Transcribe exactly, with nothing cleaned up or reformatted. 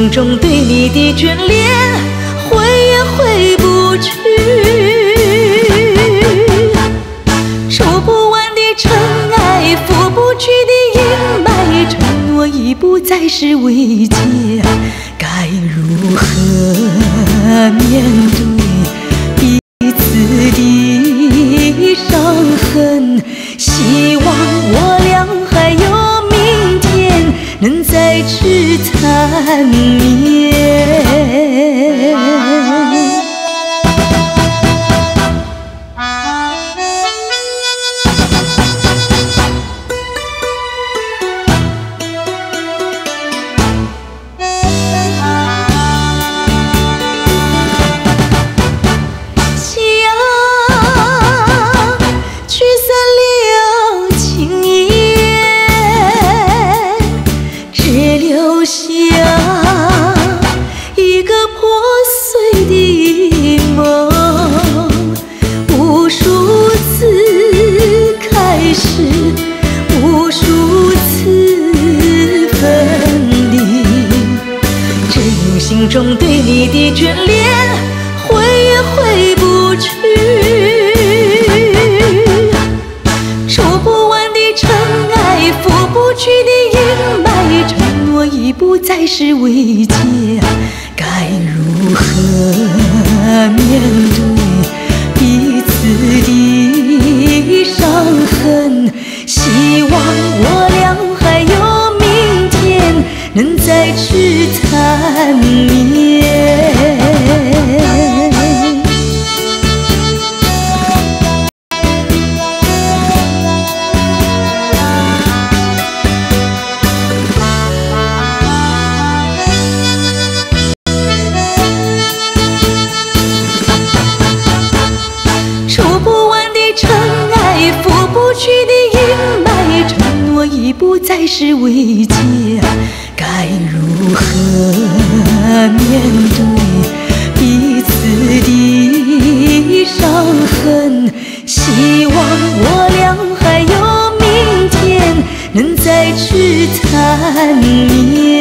心中对你的眷恋，挥也挥不去。数不完的尘埃，拂不去的阴霾，承诺已不再是慰藉，该如何面对彼此的伤痕？希望我俩还有明天，能再次缠绵。一个破碎的梦，无数次开始，无数次分离。真心中对你的眷恋，挥也挥不去。数不完的尘埃，拂不去的阴霾，承诺已不再是慰藉，该如何面对彼此的伤痕？希望我俩还有明天，能再次缠绵。数不完的尘埃，拂不去的阴霾，承诺已不再是慰藉，该如何面对彼此的伤痕？希望我俩还有明天，能再次缠绵。